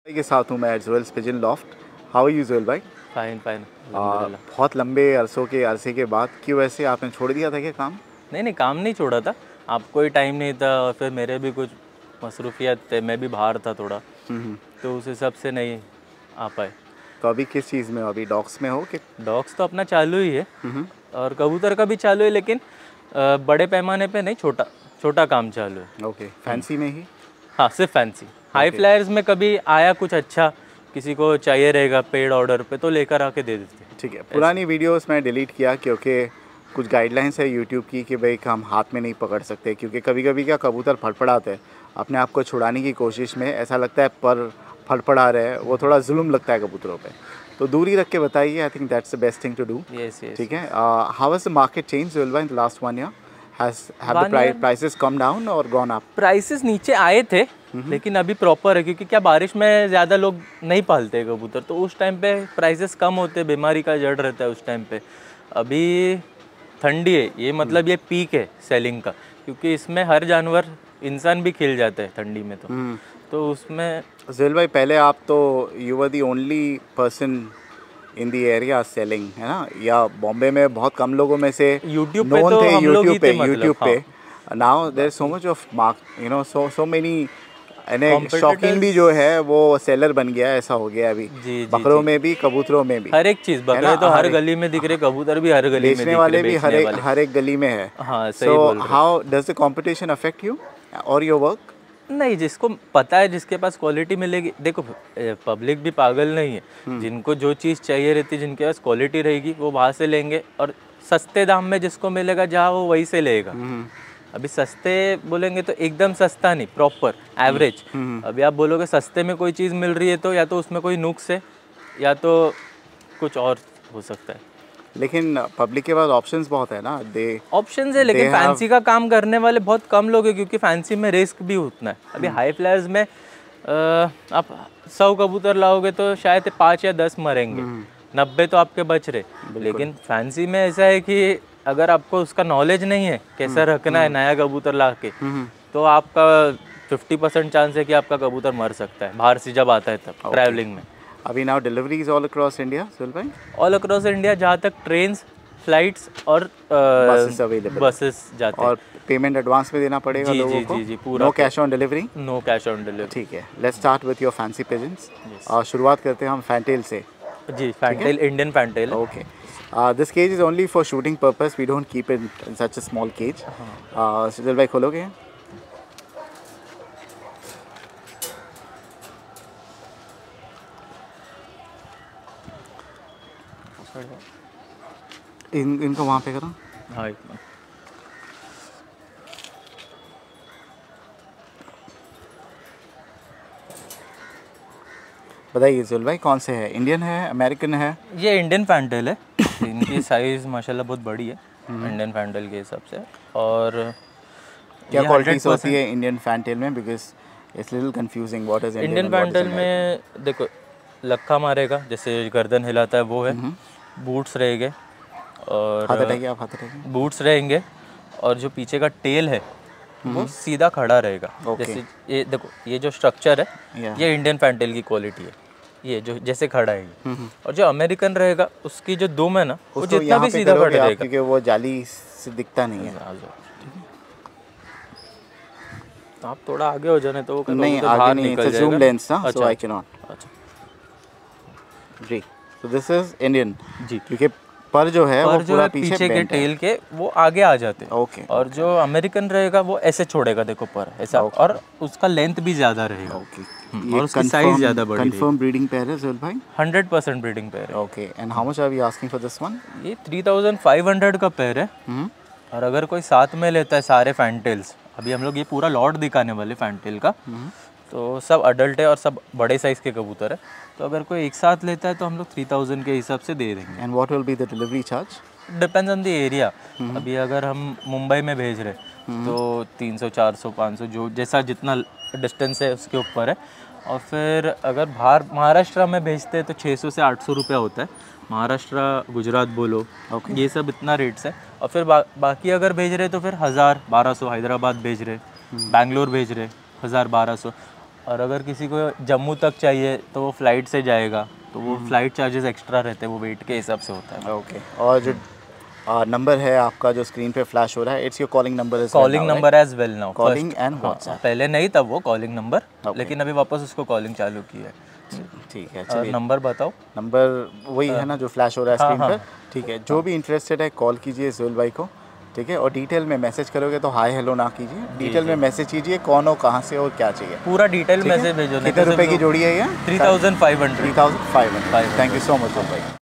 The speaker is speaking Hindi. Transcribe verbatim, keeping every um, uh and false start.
के साथ हूँ मैं Jewel's pigeon loft. How are you Jewel भाई? Fine fine. बहुत लंबे अरसों के अरसे के बाद क्यों वैसे आपने छोड़ दिया था क्या काम? नहीं नहीं, काम नहीं छोड़ा था, आपको ही टाइम नहीं था और फिर मेरे भी कुछ मसरूफियत थे, मैं भी बाहर था थोड़ा, तो उस हिसाब से नहीं आ पाए। तो अभी किस चीज़ में हो? अभी डॉग्स में हो कि? डॉग्स तो अपना चालू ही है और कबूतर का भी चालू है, लेकिन अ, बड़े पैमाने पे नहीं, छोटा छोटा काम चालू है। ओके, फैंसी में ही? हाँ, सिर्फ फैंसी। हाई फ्लायर्स में कभी आया कुछ अच्छा, किसी को चाहिए रहेगा पेड ऑर्डर पे तो लेकर आके दे देते हैं। ठीक है। पुरानी वीडियोस मैं डिलीट किया क्योंकि कुछ गाइडलाइंस है यूट्यूब की कि भाई हम हाथ में नहीं पकड़ सकते, क्योंकि कभी कभी क्या कबूतर फड़फड़ाते हैं, अपने आप को छुड़ाने की कोशिश में ऐसा लगता है पर फड़फड़ा रहे हैं, वो थोड़ा जुल्म लगता है कबूतरों पे, तो दूरी रख के बताइए। I think that's the best thing to do. Yes yes. ठीक है। How has the market change Jewel भाई in the last one year? Has have the prices come down और गॉन अप? प्राइसेस नीचे आए थे, लेकिन अभी प्रॉपर है, क्योंकि क्या बारिश में ज़्यादा लोग नहीं पालते कबूतर, तो उस टाइम पे प्राइसेस कम होते, बीमारी का जड़ रहता है उस टाइम पे। अभी ठंडी है, ये मतलब ये पीक है सेलिंग का, क्योंकि इसमें हर जानवर, इंसान भी खिल जाता है ठंडी में, तो तो उसमें जुएल भाई पहले आप तो you were the only person in the area selling, है ना? या बॉम्बे में बहुत कम लोगों में से यूट्यूब पे known तो थे, हम लोग ही यूट्यूब पे थे, मतलब, यूट्यूब हाँ। पे now there is so much of mark, you know, so so many, यानी Competitors- शौकीन भी जो है वो सेलर बन गया है, ऐसा हो गया अभी। जी जी बकरों जी। में भी, कबूतरों में भी, हर एक चीज़, बकरे तो हर गली में दिख रहे, कबूतर भी हर गली में दिख बेचने रहे, वाले भी हर बेचने एक वाले। हर एक गली में है। हाँ, सही सो बोल रहे हो। How does the competition affect you और योर वर्क? नहीं, जिसको पता है, जिसके पास क्वालिटी मिलेगी, देखो पब्लिक भी पागल नहीं है, जिनको जो चीज़ चाहिए रहती है, जिनके पास क्वालिटी रहेगी वो वहाँ से लेंगे, और सस्ते दाम में जिसको मिलेगा जहाँ, वो वहीं से लेगा। अभी सस्ते बोलेंगे तो एकदम सस्ता नहीं, प्रॉपर एवरेज। अभी आप बोलोगे सस्ते में कोई चीज़ मिल रही है, तो या तो उसमें कोई नुक्स है या तो कुछ और हो सकता है। लेकिन पब्लिक के पास ऑप्शंस बहुत है ना, दे ऑप्शंस है, लेकिन they have- फैंसी का काम करने वाले बहुत कम लोग हैं, क्योंकि फैंसी में रिस्क भी उतना है। अभी हाई फ्लायर्स में अ, आप सौ कबूतर लाओगे तो शायद पाँच या दस मरेंगे, नब्बे तो आपके बच रहे। लेकिन फैंसी में ऐसा है कि अगर आपको उसका नॉलेज नहीं है कैसा रखना है नया कबूतर ला के, तो आपका फिफ्टी परसेंट चांस है कि आपका कबूतर मर सकता है बाहर से जब आता है तब, ट्रैवलिंग में। अभी now deliveries all across India Juel भाई? ऑल अक्रॉस इंडिया, जहाँ तक ट्रेन्स, फ्लाइट्स और बसेस अवेलेबल, बसेस जाते हैं। और पेमेंट एडवांस में देना पड़ेगा जी, लोगों जी, को? जी, जी, पूरा। No cash on delivery? No cash on delivery. ठीक है। Let's start with your fancy pigeons. और शुरुआत करते हैं हम फैंटेल से। जी, fantail, Indian fantail. Okay. This cage is only for shooting purpose, we don't keep it in such a small cage. Juel भाई खोलोगे? इन इनको वहाँ पे करो। हाँ, एक मिनट। बताइए जुएल भाई कौन से है, इंडियन है, अमेरिकन है? ये इंडियन फैंटेल है। इनकी साइज़ माशाल्लाह बहुत बड़ी है इंडियन फैंटेल के हिसाब से। और क्या क्वालिटीज होती है इंडियन फैंटेल में? Because it's little confusing, what is Indian fantail में? देखो, लक्का मारेगा, जैसे गर्दन हिलाता है वो है, बूट्स रहेंगे, और हाथ हटाइए, आप हाथ हटाइए। बूट्स रहेंगे, और जो पीछे का टेल है वो सीधा खड़ा रहेगा। Okay. जैसे ये देखो, ये जो स्ट्रक्चर है Yeah. ये इंडियन फैंटेल की क्वालिटी है, ये जो जैसे खड़ा है ये। और जो अमेरिकन रहेगा उसकी जो दुम है ना, वो उसको जितना यहाँ भी पे सीधा करोगे खड़ा आप, रहेगा। क्योंकि वो जाली से दिखता नहीं है। तो आप थोड़ा आगे हो जाने तो वो कभी नहीं, तो आगे बाहर नहीं, निकल it's a zoom जाएगा। lens ना, so I cannot। अच्छा जी, so this is Indian। जी। क्योंकि पर जो है वो पर जो पूरा है पीछे पीछे के bent है। टेल के वो आगे आ जाते हैं। ओके। और जो अमेरिकन रहेगा वो ऐसे छोड़ेगा, देखो पर ऐसा, और उसका लेंथ भी ज़्यादा रहेगा। ओके। और उसकी साइज ज़्यादा बड़ी रहेगी। कंफर्म ब्रीडिंग पेयर है जुएल भाई? हंड्रेड परसेंट ब्रीडिंग पेयर है। Okay. And how much are we asking for this one? ये थ्री थाउजेंड फाइव हंड्रेड का पेयर है। और अगर कोई साथ में लेता है सारे फैंटेल्स, अभी हम लोग ये पूरा लॉट दिखाने वाले फैंटेल का, तो सब अडल्ट है और सब बड़े साइज़ के कबूतर है, तो अगर कोई एक साथ लेता है तो हम लोग थ्री थाउजेंड के हिसाब से दे देंगे। And what will be the delivery charge? Depends on the area. अभी अगर हम मुंबई में भेज रहे तो तीन सौ, चार सौ, पाँच सौ, जो जैसा जितना डिस्टेंस है उसके ऊपर है। और फिर अगर बाहर महाराष्ट्र में भेजते हैं तो छः सौ से आठ सौ रुपया होता है। महाराष्ट्र, गुजरात बोलो, okay. ये सब इतना रेट्स है। और फिर बा, बाकी अगर भेज रहे तो फिर हज़ार बारह सौ, हैदराबाद भेज रहे, बैंगलोर भेज रहे हज़ार बारह सौ। और अगर किसी को जम्मू तक चाहिए तो वो फ्लाइट से जाएगा, तो वो फ्लाइट चार्जेस एक्स्ट्रा रहते हैं, वो वेट के हिसाब से होता है। ओके, और जो नंबर है आपका जो स्क्रीन पे फ्लैश हो रहा है, it's your calling number? Calling number as well now, calling and WhatsApp. पहले नहीं था वो कॉलिंग नंबर, लेकिन अभी वापस उसको कॉलिंग चालू की है। ठीक है, चलिए नंबर बताओ। नंबर वही है ना जो फ्लैश हो रहा है स्क्रीन पर? ठीक है, जो भी इंटरेस्टेड है कॉल कीजिए जुएल भाई को, ठीक है। और डिटेल में मैसेज करोगे तो हाय हेलो ना कीजिए, डिटेल में मैसेज कीजिए कौन हो, कहाँ से और क्या चाहिए, पूरा डिटेल मैसेज भेजो। कितने रुपए की जोड़ी है ये? Three thousand five hundred. Three thousand five hundred. Thank you so much भाई।